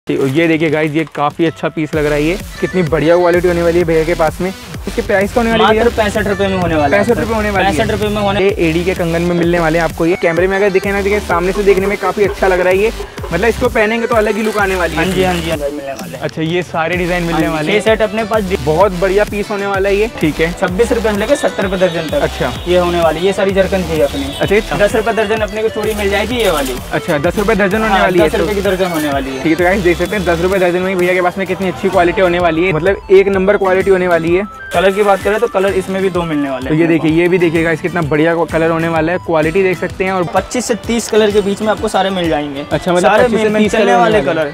ये देखिए गाइस, ये काफी अच्छा पीस लग रहा है। ये कितनी बढ़िया क्वालिटी होने वाली है भैया के पास में। इसके प्राइस का होने वाली है 65 रुपए में होने वाला है। 65 रुपए होने वाली है। 65 रुपए में होने। एडी के कंगन में मिलने वाले हैं आपको। ये कैमरे में अगर दिखे ना दिखे, सामने से देखने में काफी अच्छा लग रहा है। ये मतलब इसको पहनेंगे तो अलग ही लुक आने वाली है। हाँ जी हाँ जी मिलने वाले। अच्छा, ये सारे डिजाइन मिलने वाले हैं। सेट अपने पास बहुत बढ़िया पीस होने वाला है ये। ठीक है, 26 रुपए से लेकर 70 रुपए दर्जन तक। अच्छा, ये होने वाली। ये सारी जरकन चाहिए अपनी। अच्छा, 10 रुपए दर्जन अपने को चूड़ी मिल जाएगी ये वाली। अच्छा, 10 रुपए दर्जन होने वाली है। 10 रुपए की दर्जन होने वाली है। ठीक है, तो गाइस देख सकते हैं 10 रुपए दर्जन में भैया के पास में कितनी अच्छी क्वालिटी होने वाली है। मतलब एक नंबर क्वालिटी होने वाली है। कलर की बात करें तो कलर इसमें भी 2 मिलने वाले हैं। तो ये देखिए, ये भी देखिएगा इस कितना बढ़िया कलर होने वाला है। क्वालिटी देख सकते हैं। और 25 से 30 कलर के बीच में आपको सारे मिल जाएंगे। अच्छा, मतलब सारे 25 से 30 चलने वाले colour.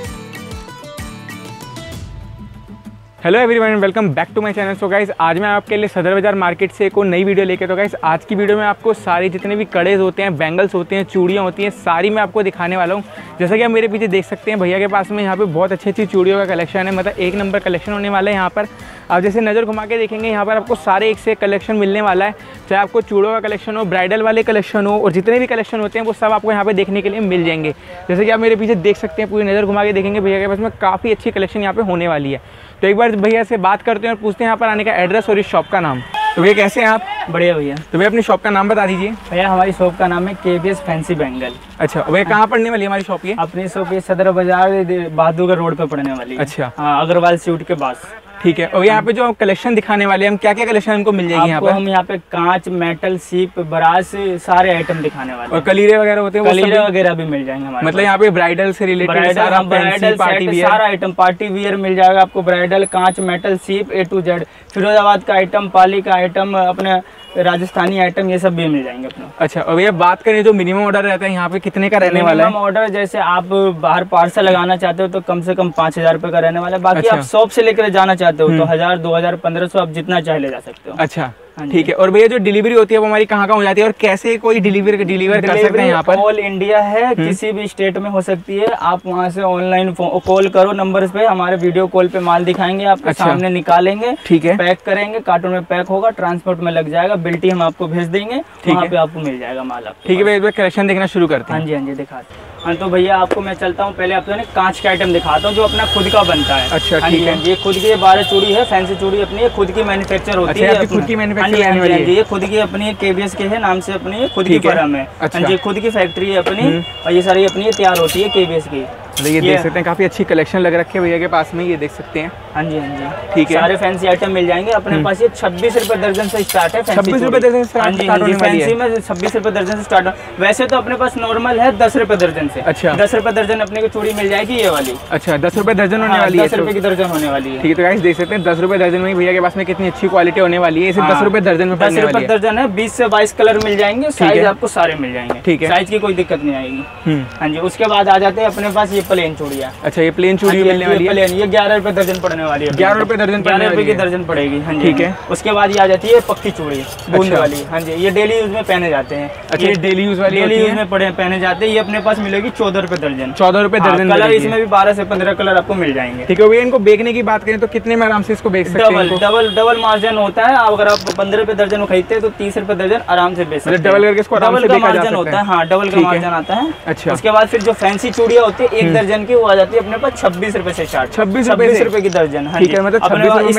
Hello everyone, welcome back to my channel. So guys, आज मैं आपके लिए सदर बाजार मार्केट से एक और नई वीडियो लेके। तो गाइस, आज की वीडियो में आपको सारे जितने भी कड़ेज होते हैं, बैंगल्स होते हैं, चूड़ियाँ होती हैं, सारी मैं आपको दिखाने वाला हूँ। जैसा कि आप मेरे पीछे देख सकते हैं, भैया के पास में यहाँ पे बहुत अच्छी अच्छी चूड़ियों का कलेक्शन है। मतलब एक नंबर कलेक्शन होने वाला है यहाँ पर। आप जैसे नज़र घुमा के देखेंगे, यहाँ पर आपको सारे एक से एक कलेक्शन मिलने वाला है। चाहे आपको चूड़ों का कलेक्शन हो, ब्राइडल वाले कलेक्शन हो, और जितने भी कलेक्शन होते हैं वो सब आपको यहाँ पे देखने के लिए मिल जाएंगे। जैसे कि आप मेरे पीछे देख सकते हैं, पूरी नज़र घुमा के देखेंगे, भैया के पास में काफ़ी अच्छी कलेक्शन यहाँ पे होने वाली है। तो एक बार भैया से बात करते हैं और पूछते हैं यहाँ पर आने का एड्रेस और इस शॉप का नाम। तो भैया कैसे हैं आप? बढ़िया भैया। तो भैया अपनी शॉप का नाम बता दीजिए। भैया हमारी शॉप का नाम है KBS फैंसी बैंगल। अच्छा भैया, कहाँ पड़ने वाली है हमारी शॉप? ये अपनी शॉप ये सदर बाजार बहादुरगढ़ रोड पे पड़ने वाली है। अच्छा, हाँ, अग्रवाल सूट के पास। ठीक है। और यहाँ पे जो कलेक्शन दिखाने वाले हैं, हम क्या क्या कलेक्शन हमको मिल जाएगी यहाँ पर? हम यहाँ पे कांच, मेटल, सीप, ब्रास सारे आइटम दिखाने वाले। और कलीरे वगैरह होते हैं? कलीरे वगैरह भी मिल जाएंगे हमारे। मतलब यहाँ पे ब्राइडल से रिलेटेड सारा ब्राइडल पार्टी वियर, सारा आइटम पार्टी वियर मिल जाएगा आपको। ब्राइडल, कांच, मेटल, सीप A to Z, फिरोजाबाद का आइटम, पाली का आइटम, अपने राजस्थानी आइटम, ये सब भी मिल जाएंगे अपना। अच्छा, और भैया बात करें जो मिनिमम ऑर्डर रहता है यहाँ पे कितने का रहने वाला है? मिनिमम ऑर्डर जैसे आप बाहर पार्सल लगाना चाहते हो तो कम से कम 5000 रुपए का रहने वाला है। बाकी आप शॉप से लेकर जाना चाहते हो तो 1000, 2000, 1500 आप जितना चाहे ले जा सकते हो। अच्छा, ठीक है। और भैया जो डिलीवरी होती है वो हमारी कहाँ हो जाती है और कैसे कोई डिलीवर कर सकते हैं यहाँ पर? ऑल इंडिया है, किसी भी स्टेट में हो सकती है। आप वहाँ से ऑनलाइन कॉल करो नंबर पे, हमारे वीडियो कॉल पे माल दिखाएंगे, आपके सामने निकालेंगे, ठीक है, पैक करेंगे, कार्टून में पैक होगा, ट्रांसपोर्ट में लग जाएगा, बिल्टी हम आपको भेज देंगे, वहाँ पे आपको मिल जाएगा माल आपको। ठीक है भैया, कलेक्शन देखना शुरू करते हैं। हाँ जी हाँ जी, दिखाते हैं। हाँ तो भैया आपको मैं चलता हूँ, पहले आपको कांच के आइटम दिखाता हूँ जो अपना खुद का बनता है। अच्छा, ठीक है। ये खुद की 12 चूड़ी है, फैंसी चूड़ी अपनी खुद की मैन्युफैक्चर होती है। खुद की मैन्युफैक्चर? ये खुद की अपनी KBS के है नाम से अपनी खुद की फर्म है। ये खुद की फैक्ट्री है अपनी, और ये सारी अपनी तैयार होती है KBS की। ये देख सकते हैं, काफी अच्छी कलेक्शन लग रखी है भैया के पास में। ये देख सकते हैं। हाँ जी हाँ जी, ठीक है। सारे फैंसी आइटम मिल जाएंगे अपने पास। ये 26 रुपए दर्जन से स्टार्ट है। 26 रुपए दर्जन से? हाँ जी, फैंसी में 26 रुपए दर्जन से स्टार्ट। वैसे तो अपने पास नॉर्मल है 10 रुपए दर्जन से। अच्छा, 10 रुपए दर्जन अपने को चूड़ी मिल जाएगी ये वाली। अच्छा, 10 रुपए दर्जन होने वाली है? 10 रुपए की दर्जन होने वाली है। ठीक है, तो गाइस देख सकते हैं 10 रुपए दर्जन में भैया के पास में कितनी अच्छी क्वालिटी होने वाली है। इसे 10 रुपए दर्जन में 10 रुपए दर्जन है। 20 से 22 कलर मिल जाएंगे, साइज आपको सारे मिल जाएंगे। ठीक है, साइज की कोई दिक्कत नहीं आएगी। हाँ जी, उसके बाद आ जाते हैं अपने पास ये प्लेन चूड़ियाँ। अच्छा, ये प्लेन चूड़ी मिलने वाली है। ये 11 रुपए दर्जन पड़ने वाली है। 11 रुपए दर्जन? 11 रुपए की दर्जन पड़ेगी। हाँ जी, ठीक है। उसके बाद ये आ जाती है पक्की चूड़ी, बूंद वाली। हाँ जी, ये डेली यूज में पहने जाते हैं। अच्छा, ये डेली यूज वाली? डेली यूज में पहने जाते हैं। ये अपने पास मिलेगी 14 रुपए दर्जन। 14 रुपए दर्जन? कलर इसमें भी 12 से 15 कलर आपको मिल जाएंगे। ठीक है भैया, इनको बेचने की बात करें तो कितने में आराम से इसको बेच सकते हैं? डबल मार्जिन होता है। अगर आप 15 रुपए दर्जन खरीदते हैं तो 30 रुपए दर्जन आराम से बेच सकते हैं। डबल करके इसको डबल का मार्जिन होता है। हाँ, डबल का मार्जिन आता है। अच्छा, उसके बाद फिर जो फैंसी चूड़ियाँ होती है 1 दर्जन की, वो आ जाती है अपने पास 26 रुपए से स्टार्ट। 26 रुपए की दर्जन। ठीक है, मतलब इस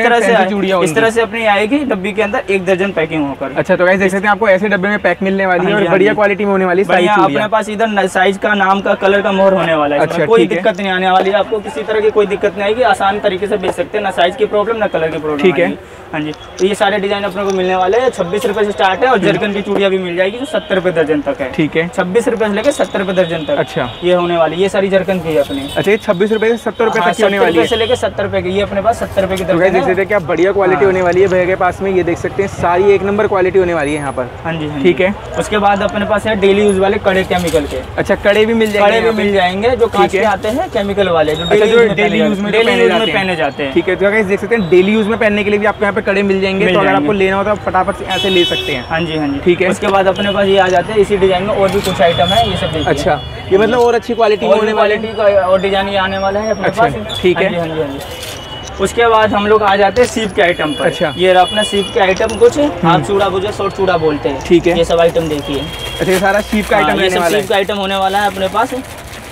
तरह से अपनी आएगी डब्बी के अंदर 1 दर्जन पैकिंग होकर। अच्छा, तो गाइस देख सकते हैं आपको ऐसे डब्बे में पैक मिलने वाली है और बढ़िया क्वालिटी में होने वाली है। अपने पास इधर साइज का, नाम का, कलर का मोहर होने वाला है। अच्छा, कोई दिक्कत नहीं आने वाली है आपको, किसी तरह की कोई दिक्कत नहीं आएगी। आसान तरीके से बेच सकते हैं, ना साइज की प्रॉब्लम ना कलर की प्रॉब्लम। ठीक है। हाँ जी, तो ये सारे डिजाइन अपने को मिलने वाले हैं। 26 रुपए से स्टार्ट है। और जरकन की चूड़ियाँ भी मिल जाएगी जो 70 रुपए दर्जन तक है। ठीक है, 26 रुपए से लेकर 70 रुपए दर्जन तक। अच्छा, ये होने वाली, ये सारी जरकन की है अपनी। अच्छा, ये 26 रुपए से 70 रुपए तक होने वाली है? से लेकर 70 रुपए की, ये अपने पास 70 रुपए की दर्जन है। देख सकते हैं क्या बढ़िया क्वालिटी होने वाली है भैया के पास में। ये देख सकते हैं सारी एक नंबर क्वालिटी होने वाली है यहाँ पर। हाँ जी, ठीक है। उसके बाद अपने पास है डेली यूज वाले कड़े केमिकल के। अच्छा, कड़े भी मिल जाएंगे? कड़े भी मिल जाएंगे जो कांच के आते हैं, केमिकल वाले, जो डेली यूज में पहने जाते हैं। ठीक है, तो देख सकते हैं डेली यूज में पहनने के लिए भी आपको यहाँ पे कड़े मिल जाएंगे। तो अगर आपको लेना हो तो फटाफट से ऐसे ले सकते हैं। हाँ जी हाँ जी, ठीक है। उसके बाद अपने पास ये आ जाते हैं इसी डिजाइन में और भी कुछ आइटम है, ये सब देखिए। अच्छा, ये मतलब और अच्छी क्वालिटी होने वाली और डिजाइन ये आने वाला है अपने पास। ठीक है। हाँ जी हाँ जी। उसके बाद हम लोग आ जाते हैं सीप के आइटम पर। अच्छा, ये अपना सीप के आइटम कुछ आप चूड़ा बुझे शॉर्ट चूड़ा बोलते हैं। ठीक है, ये सब आइटम देखिए। अच्छा, ये सारा सीप का आइटम रहने वाला है। सीप का आइटम होने वाला है अपने पास।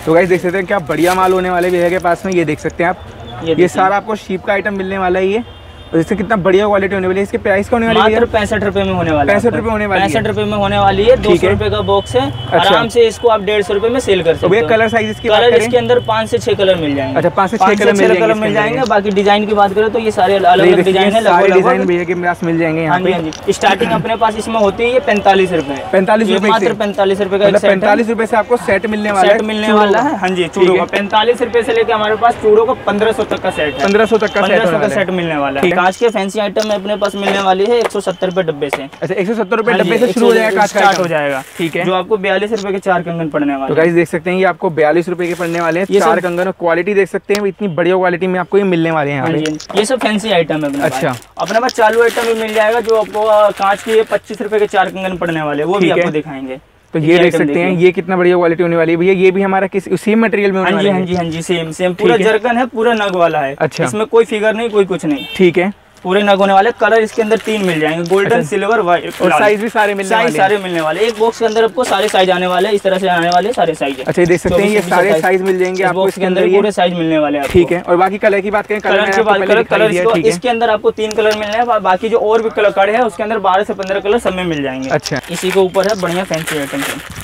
तो गाइस देख सकते हैं क्या बढ़िया माल होने वाले भैया के पास में। ये देख सकते हैं आप, ये सारा आपको शीप का आइटम मिलने वाला है ये, और इससे कितना बढ़िया क्वालिटी होने वाली है। इसके प्राइस का होने वाली है मात्र 65 रुपए में होने वाला है। 65 रुपए होने वाली है। 65 रुपए में होने वाली है। 200 रुपए का बॉक्स है। आराम से इसको आप 150 रुपए में सेल कर सकते हो। कलर साइज इसकी कलर इसके अंदर 5 से 6 कलर मिल जाएंगे। अच्छा 5 से 6 कलर मिल जाएंगे। बाकी डिजाइन की बात करें तो ये सारे अलग अलग डिजाइन है, सारे डिजाइन भैया के पास मिल जाएंगे यहाँ पे। स्टार्टिंग अपने पास इसमें होती है 45 रुपए। 45 रुपए मात्र 45 रुपए का 45 रुपए से आपको सेट मिलने वाला है। हाँ जी, चूड़ों का 45 रुपए से लेकर हमारे पास चूड़ों का 1500 तक का सेट है। 1500 तक का सेट मिलने वाला है। कांच के फैंसी आइटम में अपने पास मिलने वाली है 170 रुपए डब्बे से। अच्छा 170 रुपए डब्बे से शुरू हो जाएगा, स्टार्ट हो जाएगा। ठीक है, जो आपको 42 रुपए के 4 कंगन पड़ने वाले। तो गाइस देख सकते हैं ये आपको 42 रुपए के पड़ने वाले हैं 4 कंगन। क्वालिटी देख सकते हैं इतनी बढ़िया क्वालिटी में आपको ये मिलने वाले हैं। ये सब फैंसी आइटम है। अच्छा, अपने पास चालू आइटम भी मिल जाएगा जो आपको कांच की 25 रुपए के 4 कंगन पड़ने वाले, वो भी आपको दिखाएंगे। तो ये देख सकते हैं ये कितना बढ़िया क्वालिटी होने वाली है भैया। ये भी हमारा उसी मटेरियल में होने वाला है। हाँ जी सेम पूरा जरकन है, पूरा नग वाला है। अच्छा, इसमें कोई फिगर नहीं, कोई कुछ नहीं। ठीक है, पूरे नग होने वाले। कलर इसके अंदर 3 मिल जाएंगे, गोल्डन, सिल्वर, व्हाइट, और साइज भी सारे मिलने वाले। एक बॉक्स के अंदर आपको सारे साइज आने वाले, इस तरह से आने वाले सारे साइज। अच्छा, देख सकते हैं ये सारे साइज मिल जाएंगे आपको इसके अंदर, पूरे साइज मिलने वाले। ठीक है, और बाकी कलर की बात करें, कलर की बात करें, कलर इसके अंदर आपको 3 कलर मिलने हैं। बाकी जो और भी कलर है उसके अंदर 12 से 15 कलर सब में मिल जाएंगे। अच्छा, इसी के ऊपर है बढ़िया फैंसी आइटम।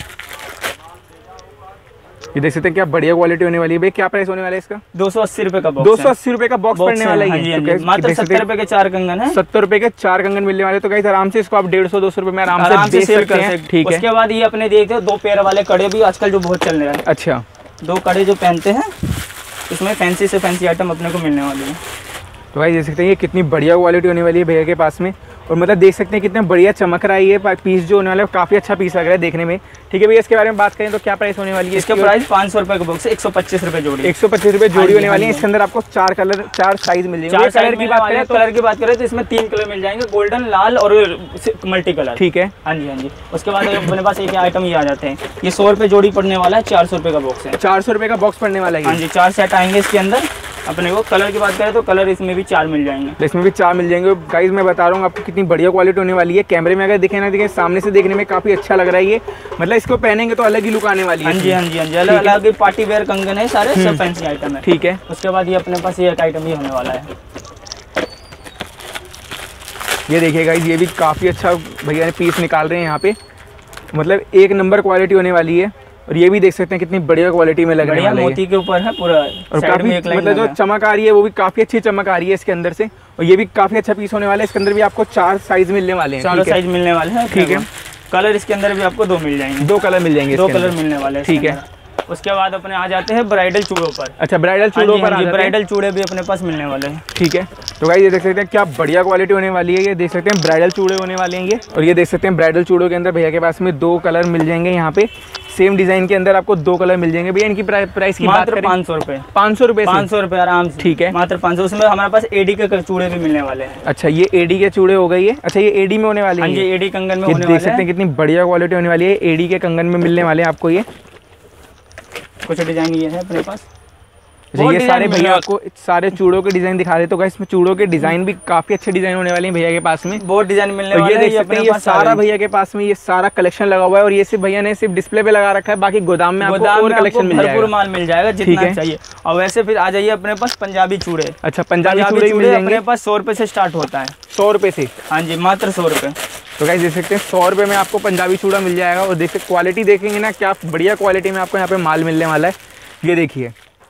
ये देख सकते हैं क्या बढ़िया क्वालिटी होने वाली है। भाई क्या प्राइस होने वाला है इसका? 280 रुपए का बॉक्स। 280 रुपए का बॉक्स पड़ने वाला है। मात्र 70 रुपए के 4 कंगन है। 70 रुपए के 4 कंगन मिलने वाले। तो गाइस आराम से इसको आप 150-200 रुपए में आराम से सेल कर सकते हैं। ठीक है, उसके बाद ये अपने देखते हैं 2 पैर वाले कड़े भी आजकल जो बहुत चल रहे हैं। अच्छा, 2 कड़े जो पहनते हैं, इसमें फैंसी से फैंसी आइटम अपने को मिलने वाली है। तो भाई देख सकते हैं ये कितनी बढ़िया क्वालिटी होने वाली है भैया के पास में। और मतलब देख सकते हैं कितना बढ़िया चमक रहा है ये पीस जो होने वाला है, काफ़ी अच्छा पीस लग रहा है देखने में। ठीक है भैया, इसके बारे में बात करें तो क्या प्राइस होने वाली है? इसका प्राइस 500 रुपए का बॉक्स है। 125 रुपए जोड़ी। 125 रुपए जोड़ी होने वाली है। इसके अंदर आपको 4 कलर 4 साइज मिल जाएंगे। कलर की बात करें तो इसमें 3 कलर मिल जाएंगे, गोल्डन, लाल और मल्टी कलर। ठीक है, हाँ जी। उसके बाद अपने पास एक आइटम ये आ जाते हैं। ये 100 रुपए जोड़ी पड़ने वाला है। 400 रुपए का बॉक्स है। 400 रुपए का बॉक्स पड़ने वाला है। हाँ जी, 4 सेट आएंगे इसके अंदर अपने को। कलर की बात करें तो कलर इसमें भी 4 मिल जाएंगे। इसमें भी 4 मिल जाएंगे। गाइस मैं बता रहा हूँ आपको कितनी बढ़िया क्वालिटी होने वाली है। कैमरे में अगर दिखे ना दिखे, सामने से देखने में काफी अच्छा लग रहा है ये। मतलब इसको पहनेंगे तो अलग ही लुक आने वाली है। हाँ जी, अलग अलग पार्टी वेयर कंगन है, सारे सब फैंसी आइटम है। ठीक है, उसके बाद ये अपने पास ये एक आइटम ये होने वाला है। ये देखिए गाइस, ये भी काफी अच्छा भैया ने पीस निकाल रहे हैं यहाँ पे। मतलब एक नंबर क्वालिटी होने वाली है। और ये भी देख सकते हैं कितनी बढ़िया क्वालिटी में लग रहा है। मोती के ऊपर है पूरा, और काफी मतलब जो चमक आ रही है वो भी काफी अच्छी चमक आ रही है इसके अंदर से। और ये भी काफी अच्छा पीस होने वाला है। इसके अंदर भी आपको 4 साइज मिलने वाले हैं। 4 साइज मिलने वाले हैं। ठीक है, कलर इसके अंदर भी आपको 2 मिल जाएंगे। 2 कलर मिल जाएंगे। 2 कलर मिलने वाले हैं। ठीक है, उसके बाद अपने आ जाते हैं ब्राइडल चूड़ों पर। अच्छा, ब्राइडल चूड़ों पर ब्राइडल चूड़े भी अपने पास मिलने वाले हैं। ठीक है, तो गाइस ये देख सकते हैं क्या बढ़िया क्वालिटी होने वाली है। ये देख सकते हैं ब्राइडल चूड़े होने वाले हैं ये। और ये देख सकते हैं ब्राइडल चूड़ों के अंदर भैया के पास में 2 कलर मिल जाएंगे यहाँ पे। सेम डिजाइन के अंदर आपको 2 कलर मिल जाएंगे। भैया इनकी प्राइस की बात करें, 500 रुपए। 500 रुपए 500 रुपए आराम से। ठीक है, मात्र 500। उसमें हमारे पास एडी के चूड़े भी मिलने वाले हैं। अच्छा, ये एडी के चूड़े हो गए ये। अच्छा, ये एडी में होने वाले हैं। ये एडी कंगन में होने वाले हैं। देख सकते हैं कितनी बढ़िया क्वालिटी होने वाली है। एडी के कंगन में मिलने वाले हैं आपको ये। कुछ डिजाइन ये है अपने पास। ये सारे भैया आपको सारे चूड़ों के डिजाइन दिखा रहे। तो गाइस इसमें चूड़ों के डिजाइन भी काफी अच्छे डिजाइन होने वाले हैं भैया के पास में। बहुत डिजाइन मिलने वाले हैं। ये देख सकते हैं ये सारा भैया के पास में ये सारा कलेक्शन लगा हुआ है। और ये सिर्फ भैया ने सिर्फ डिस्प्ले पे लगा रखा है, बाकी गोदाम में आपको और कलेक्शन मिल जाएगा, भरपूर माल मिल जाएगा जितना चाहिए। और वैसे फिर आ जाइए अपने पास पंजाबी चूड़े। अच्छा, पंजाबी चूड़े मिल जाएंगे। अपने पास 100 रुपए से स्टार्ट होता है। 100 रुपए से? हाँ जी, मात्र 100 रुपए। तो गाइस देख सकते हैं 100 रुपए में आपको पंजाबी चूड़ा मिल जाएगा। और देख सकते क्वालिटी देखेंगे ना, क्या बढ़िया क्वालिटी में आपको यहाँ पे माल मिलने वाला है। ये देखिए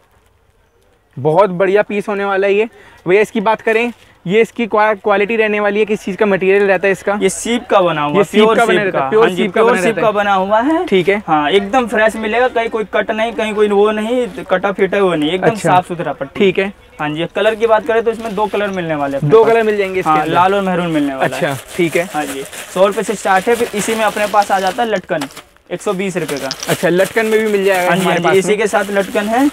बहुत बढ़िया पीस होने वाला है ये। भैया इसकी बात करें, ये इसकी क्वालिटी रहने वाली है, किस चीज का मटेरियल रहता है इसका? ये सीप का बना हुआ, प्योर सीप का बना हुआ है। ठीक है, हाँ, एकदम फ्रेश मिलेगा। कहीं कोई कट नहीं, कहीं कोई वो नहीं, कटा फिटा वो नहीं, एकदम साफ सुथरा पट्टी। ठीक है, हाँ जी। कलर की बात करें तो इसमें 2 कलर मिलने वाले हैं। 2 कलर मिल जाएंगे इसके अंदर। लाल और मेहरून मिलने वाला है। अच्छा, ठीक है। हाँ जी, 100 रुपए से स्टार्ट है। फिर इसी में अपने पास आ जाता है लटकन, 120 रुपए का। अच्छा, लटकन में भी मिल जाएगा हमारे पास। इसी के साथ लटकन है।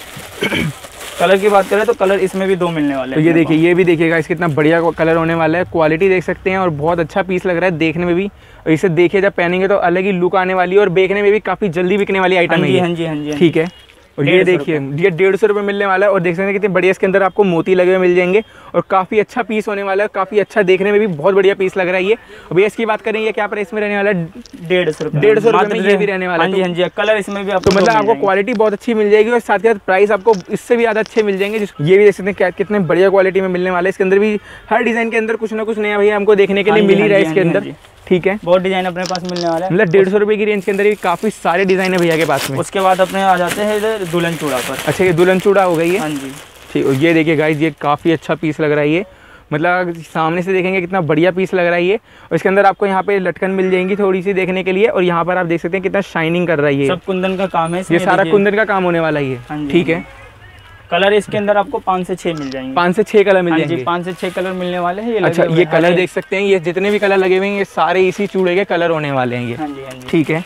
कलर की बात करें तो कलर इसमें भी 2 मिलने वाले हैं। तो ये देखिए, ये भी देखिएगा इस कितना बढ़िया कलर होने वाला है। क्वालिटी देख सकते हैं और बहुत अच्छा पीस लग रहा है देखने में भी। और इसे देखिए जब पहनेंगे तो अलग ही लुक आने वाली है। और बेचने में भी काफी जल्दी बिकने वाली आइटम है। हाँ जी। ठीक है, और ये देखिए ये 150 रुपये मिलने वाला है। और देख सकते हैं कितने बढ़िया इसके अंदर आपको मोती लगे हुए मिल जाएंगे और काफ़ी अच्छा पीस होने वाला है, काफ़ी अच्छा देखने में भी बहुत बढ़िया पीस लग रहा है ये। और भैया इसकी बात करेंगे क्या प्राइस में रहने वाला है? 150 रुपये। 150 रुपये में ये भी रहने वाला है। हाँ जी, कलर इसमें भी आपको तो मतलब आपको क्वालिटी बहुत अच्छी मिल जाएगी और साथ के साथ प्राइस आपको इससे भी ज़्यादा अच्छे मिल जाएंगे। ये भी देख सकते हैं कितने बढ़िया क्वालिटी में मिलने वाला है। इसके अंदर भी हर डिज़ाइन के अंदर कुछ ना कुछ नया भैया हमको देखने के लिए मिल ही रहा है इसके अंदर। ठीक है, बहुत डिजाइन अपने पास मिलने वाला है। मतलब 150 रुपये की रेंज के अंदर भी काफ़ी सारे डिज़ाइन है भैया के पास में। उसके बाद अपने आ जाते हैं इधर दुल्हन चूड़ा पर। अच्छा, ये दुल्हन चूड़ा हो गई है। हाँ जी, ठीक। और ये देखिए गाइस, ये काफ़ी अच्छा पीस लग रहा है ये, मतलब सामने से देखेंगे कितना बढ़िया पीस लग रहा है ये। और इसके अंदर आपको यहाँ पे लटकन मिल जाएंगी थोड़ी सी देखने के लिए। और यहाँ पर आप देख सकते हैं कितना शाइनिंग कर रहा है ये, सब कुंदन का काम है, ये सारा कुंदन का काम होने वाला है ये। ठीक है, कलर इसके अंदर आपको 5 से 6 मिल जाएंगे। 5 से 6 कलर मिल जाएंगे। 5 से 6 कलर मिलने वाले हैं। अच्छा, ये कलर देख सकते हैं, ये जितने भी कलर लगे हुए हैं ये सारे इसी चूड़े के कलर होने वाले हैं ये। हाँ जी। ठीक है,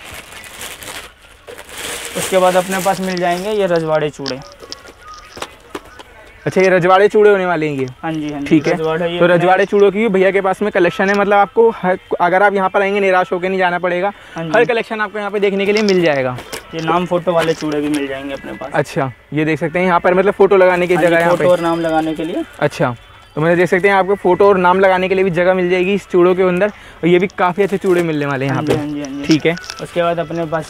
उसके बाद अपने पास मिल जाएंगे ये रजवाड़े चूड़े। अच्छा, ये रजवाड़े चूड़े होने वाले हैं ये। हाँ जी। ठीक है, तो रजवाड़े चूड़ों की भैया के पास में कलेक्शन है, मतलब आपको अगर आप यहाँ पर आएंगे निराश होकर नहीं जाना पड़ेगा। हर कलेक्शन आपको यहाँ पे देखने के लिए मिल जाएगा। ये नाम फोटो वाले चूड़े भी मिल जाएंगे अपने पास। अच्छा, ये देख सकते हैं यहाँ पर मतलब फोटो लगाने की जगह, फोटो और नाम लगाने के लिए। अच्छा, तो मतलब देख सकते हैं आपको फोटो और नाम लगाने के लिए भी जगह मिल जाएगी इस चूड़ों के अंदर। और ये भी काफ़ी अच्छे चूड़े मिलने वाले हैं यहाँ पे। ठीक है, उसके बाद अपने पास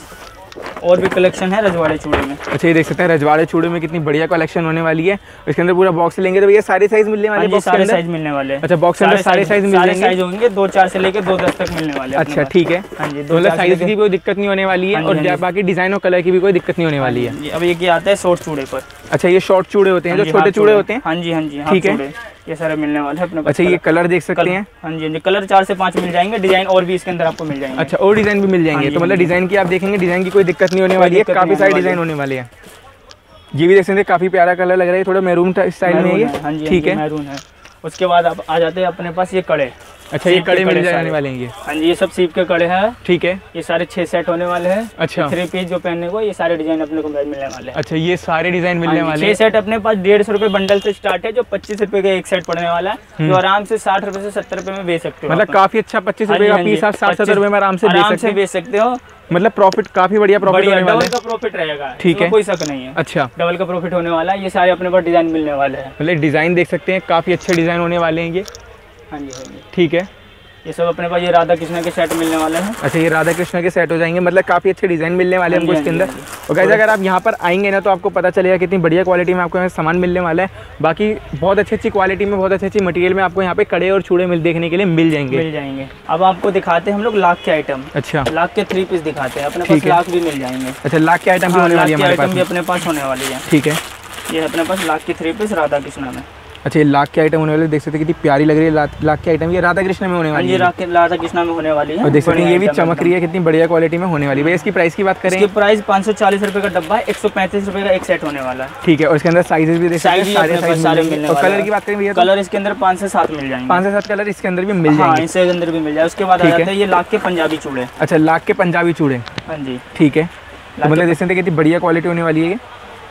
और भी कलेक्शन है रजवाड़े चूड़े में। अच्छा, ये देख सकते हैं रजवाड़े चूड़े में कितनी बढ़िया कलेक्शन होने वाली है। इसके अंदर पूरा बॉक्स लेंगे तो भैया सारे साइज मिलने वाले हैं। सारे साइज मिलने वाले हैं। अच्छा, बॉक्स के अंदर सारे साइज मिल जाएंगे। साइज होंगे 2-4 से लेकर 2-10 तक मिलने वाले हैं। अच्छा, ठीक है। हाँ जी, तो साइज की कोई दिक्कत नहीं होने वाली है और बाकी डिजाइन और कलर की भी कोई दिक्कत नहीं होने वाली है। अब ये आता है शॉर्ट चूड़े पर। अच्छा, ये शॉर्ट चूड़े होते हैं जो छोटे चूड़े होते हैं। हाँ जी। ठीक है, ये सारे मिलने वाले हैं अपने पास। अच्छा, ये कलर देख सकते हैं। हाँ जी, कलर 4 से 5 मिल जाएंगे। डिजाइन और भी इसके अंदर आपको मिल जाएंगे। अच्छा, और डिजाइन भी मिल जाएंगे। तो मतलब डिजाइन की आप देखेंगे, डिजाइन की कोई दिक्कत नहीं होने वाली है, काफी सारे डिजाइन होने वाले हैं। ये भी देख सकते हैं काफी प्यारा कलर लग रहा है, थोड़ा मैरून स्टाइल में है ये। ठीक है, मैरून है। उसके बाद आप आ जाते हैं अपने पास ये कड़े। अच्छा, ये कड़े मिल जाने वाले हैं ये। हाँ जी, ये सब सीप के कड़े हैं। ठीक है, ये सारे 6 सेट होने वाले हैं। अच्छा, 3 पीस जो पहनने को, ये सारे डिजाइन अपने को मिलने वाले हैं। अच्छा, ये सारे डिजाइन मिलने वाले हैं। 6 सेट अपने पास 150 रुपए बंडल से स्टार्ट है, जो 25 रुपए का एक सेट पड़ने वाला है, जो आराम से 60 रुपए से 70 रुपए में बेच सकते हो। मतलब काफी अच्छा 25 रुपए का पीस आप 60-70 रुपए में आराम से बेच सकते हो। मतलब प्रॉफिट काफी बढ़िया प्रॉफिट होने वाला है। डबल का प्रॉफिट रहेगा। ठीक है, कोई शक नहीं है। अच्छा, डबल का प्रॉफिट होने वाला है। ये सारे अपने पास डिजाइन मिलने वाले हैं। मतलब डिजाइन देख सकते हैं, काफी अच्छे डिजाइन होने वाले हैं ये। हाँ जी। ठीक है, ये सब अपने पास ये राधा कृष्ण के सेट मिलने वाले हैं। अच्छा, ये राधा कृष्ण के सेट हो जाएंगे, मतलब काफी अच्छे डिजाइन मिलने वाले हैं हमको इसके अंदर। और गाइस, अगर आप यहाँ पर आएंगे ना तो आपको पता चलेगा कितनी बढ़िया क्वालिटी में आपको यहाँ सामान मिलने वाला है। बाकी बहुत अच्छी क्वालिटी में, बहुत अच्छी मटेरियल में आपको यहाँ पे कड़े और चूड़े देखने के लिए मिल जाएंगे। अब आपको दिखाते हैं हम लोग लाख के आइटम। अच्छा, लाख के 3 पीस दिखाते हैं। अपने पास लाख भी मिल जाएंगे। अच्छा, लाख के आइटम भी होने वाली है हमारे पास। अपने पास होने वाली है। ठीक है, ये अपने पास लाख के 3 पीस राधा कृष्ण में। अच्छा, ये लाख के आइटम होने वाले, देख सकते हैं कितनी प्यारी लग रही है लाख के आइटम। ये राधा कृष्ण में होने वाली है। ये राधा कृष्ण में होने वाली है। और देख सकते हैं ये भी चमक रही है, कितनी बढ़िया क्वालिटी में होने वाली है। इसकी प्राइस की बात करें, इसकी प्राइस 540 रुपए का डब्बा है, 135 रुपए का एक सेट होने वाला है। ठीक है, और इसके अंदर साइजेस भी देख सकते हैं, सारे मिलने। और कलर की बात करें भैया, कलर इसके अंदर 5 से 7 मिल जाएंगे। 5 से 7 कलर इसके अंदर भी मिल जाएंगे। इसके अंदर भी मिल जाए। उसके बाद आ जाते हैं ये लाख के पंजाबी चूड़े। अच्छा, लाख के पंजाबी चूड़े। हाँ जी, ठीक है, तो मतलब देख सकते हैं कितनी बढ़िया क्वालिटी होने वाली है।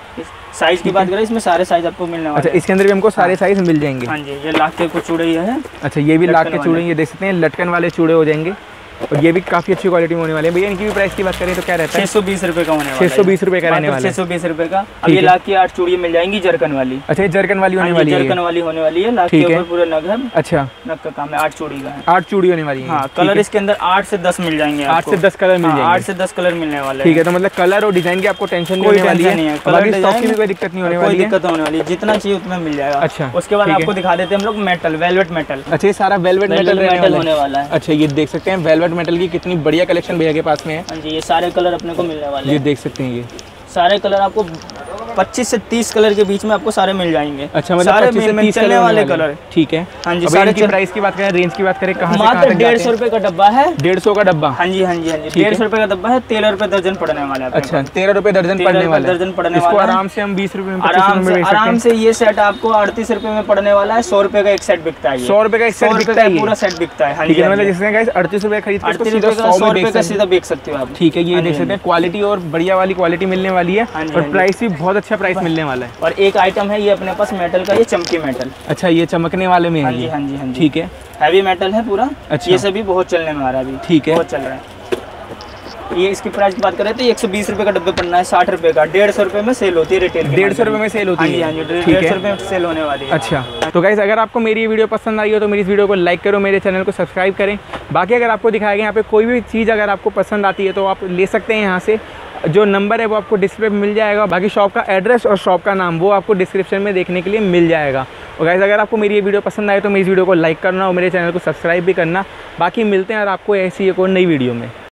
साइज की बात करें, इसमें सारे साइज आपको मिलने वाले हैं। अच्छा, इसके अंदर भी हमको सारे साइज मिल जाएंगे। हाँ जी, ये लाख के कुछ चूड़े ही है। अच्छा, ये भी लाख के चूड़े, ये देख सकते हैं लटकन वाले चूड़े हो जाएंगे। और ये भी काफी अच्छी क्वालिटी में होने वाले हैं। भैया इनकी भी प्राइस की बात करें तो क्या रहता है? 620 रुपए का होने वाला है। 620 रुपए का रहने वाला है। 620 रुपए का। अब ये लाख की 8 चूड़ी मिल जाएंगी जरकन वाली। अच्छा, ये जरकन वाली होने वाली है। जरकन वाली होने वाली है। लाख के ऊपर पूरा नग है। अच्छा, नग का काम है। 8 चूड़ी का है। 8 चूड़ी होने वाली है। हाँ, कलर इसके अंदर 8 से 10 मिल जाएंगे। 8 से 10 कलर मिल जाएंगे। 8 से 10 कलर मिलने वाले। ठीक है, तो मतलब कलर और डिजाइन की आपको टेंशन नहीं होने वाली है। कलर स्टॉक की भी कोई दिक्कत नहीं होने वाली है। कोई दिक्कत होने वाली है, जितना चाहिए उतना मिल जाएगा। अच्छा, उसके बाद आपको दिखा देते हैं हम लोग मेटल, वेलवेट मेटल। अच्छा, ये सारा वेलवेट मेटल होने वाला है। अच्छा, ये देख सकते हैं वेलवेट मेटल की कितनी बढ़िया कलेक्शन भैया के पास में है। हाँ जी, ये सारे कलर अपने को मिलने वाले हैं। ये देख सकते हैं, ये सारे कलर आपको 25 से 30 कलर के बीच में आपको सारे मिल जाएंगे। अच्छा, मतलब सारे 25 से 30 चलने वाले कलर। ठीक है, हाँ जी। सारे की प्राइस की बात करें, रेंज की बात करें, कहाँ से मात्र 150 रुपए का डब्बा है। 150 का डब्बा। हाँ जी, हाँ जी, हाँ जी, 150 रुपए का डब्बा है। 13 रुपए दर्जन पड़ने वाला है। अच्छा, 13 रुपए दर्जन पड़ने वाला है। दर्जन पड़ने वाला है। आराम से हम 20 रुपए में आराम से ये सेट आपको 38 रुपए में पड़ने वाला है। 100 रुपए का एक सेट बिकता है। 100 रुपए का एक सेट बिकता है, पूरा सेट बिकता है। ठीक है, मतलब जिसने गाइस 38 रुपए खरीद के 100 रुपए का सीधा बेच सकते हो आप। ठीक है, ये देख सकते हैं क्वालिटी और बढ़िया वाली क्वालिटी मिलने वाली है। और प्राइस भी बहुत अच्छा प्राइस मिलने वाला है। और एक आइटम है ये अपने पास मेटल का, ये चमकी मेटल। अच्छा, ये चमकने वाले में है। हाँ जी, हाँ जी, हाँ जी। ठीक है, हैवी मेटल है पूरा। अच्छा, ये सभी बहुत चलने में आ रहा है अभी। ठीक है, बहुत चल रहा है। ये इसकी प्राइस की बात करें तो 120 रुपये का डब्बे पड़ना है, 60 रुपये का, 150 रुपये में सेल होती है रिटेल। 150 रुपये में सेल होती है? हाँ जी, 150 रुपये में सेल होने वाली है। अच्छा, तो गाइस अगर आपको मेरी ये वीडियो पसंद आई हो तो मेरी इस वीडियो को लाइक करो, मेरे चैनल को सब्सक्राइब करें। बाकी अगर आपको दिखाया गया यहाँ पे कोई भी चीज़ अगर आपको पसंद आती है तो आप ले सकते हैं यहाँ से, जो नंबर है वो आपको डिस्प्ले पे मिल जाएगा। बाकी शॉप का एड्रेस और शॉप का नाम वो आपको डिस्क्रिप्शन में देखने के लिए मिल जाएगा। और गाइस अगर आपको मेरी ये वीडियो पसंद आए तो मेरी इस वीडियो को लाइक करना और मेरे चैनल को सब्सक्राइब भी करना। बाकी मिलते हैं और आपको ऐसी एक और नई वीडियो में।